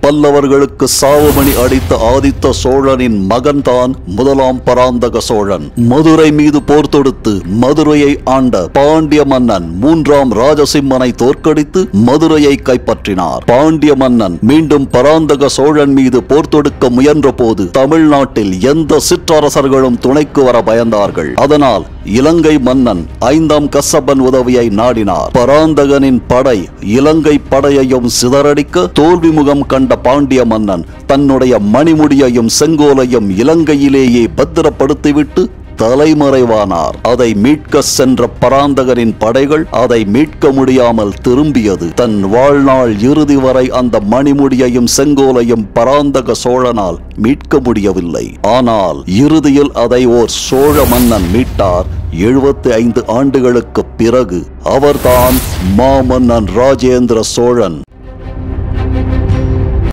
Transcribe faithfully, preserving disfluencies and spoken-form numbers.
பல்லவர்களுக்கு சாவுமணி அடித்த ஆதித்த சோழனின் மகன்தான் முதலாம் பராந்தக சோழன். மதுரை மீது போர் தொடுத்து மதுரையை ஆண்ட பாண்டிய மன்னன் மூன்றாம் ராஜசிம்மனை தோற்கடித்து மதுரையை கைப்பற்றினார். பாண்டிய மன்னன் மீண்டும் பராந்தக சோழன் மீது போர் தொடுக்க முயன்ற போது தமிழ்நாட்டில் எந்த சிற்றரசர்களும் துணைக்கு வர பயந்தார்கள். அதனால் இலங்கை மன்னன் ஐந்தாம் கசப்பன் உதவியை நாடினார். பராந்தகனின் படை இலங்கை படையையும் சிதறடிக்க தோல்வி முகம் கண்ட பாண்டிய மன்னன் தன்னுடைய மணிமுடியையும் செங்கோலையும் இலங்கையிலேயே பத்திரப்படுத்திவிட்டு தலைமறைவானார். அதை மீட்க சென்ற பராந்தகனின் படைகள் அதை மீட்க முடியாமல் திரும்பியது. தன் வாழ்நாள் இறுதி வரை அந்த மணிமுடியையும் செங்கோலையும் பராந்தக சோழனால் மீட்க முடியவில்லை. ஆனால் இறுதியில் அதை ஓர் சோழ மன்னன் மீட்டார். எழுபத்தி ஐந்து ஆண்டுகளுக்கு பிறகு அவர்தான் மாமன்னன் ராஜேந்திர சோழன்.